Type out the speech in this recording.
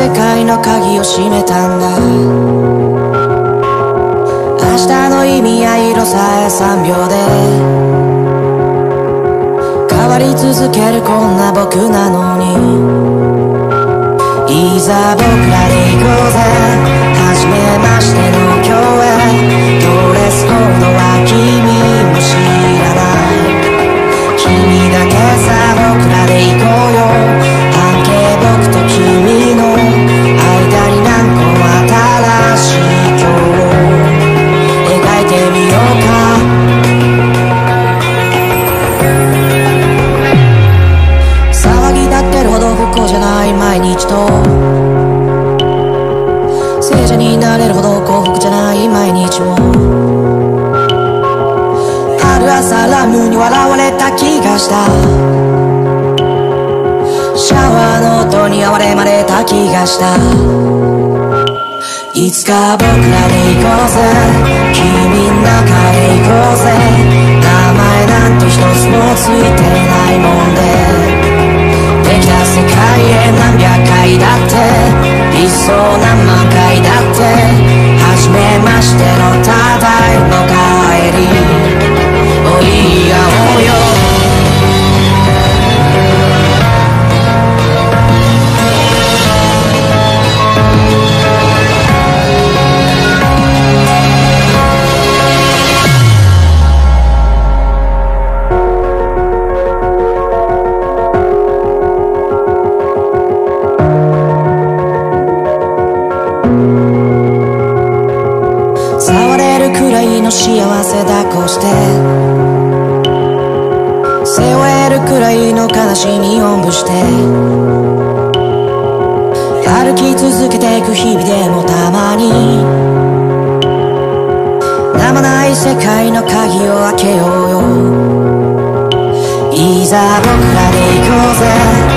世界の鍵を閉めたんだ。明日の意味や色さえ3秒で変わり続けるこんな僕なのに、いざ僕らで行こうぜ、初めましての共演、ドレスコードは君も知らない、君だけさ僕らで行こうよ、半径僕と君の間に何個も新しい今日を描いてみようか。騒ぎ立ってるほど不幸じゃない毎日と、聖者になれるほど幸福じゃない毎日も、ある朝ラムに笑われた気がした、シャワーの音に哀れまれた気がした。いつか僕らで行こうぜ、君の中で行こうぜ、名前なんて一つもついてないもんで、できた世界へ何百回だって、いっそ何万回だって、初めましてのただいの帰りを言い合おうよ。触れるくらいの幸せ抱っこして、背負えるくらいの悲しみおんぶして、歩き続けていく日々でもたまに名もない世界の鍵を開けようよ。いざ僕らで行こうぜ、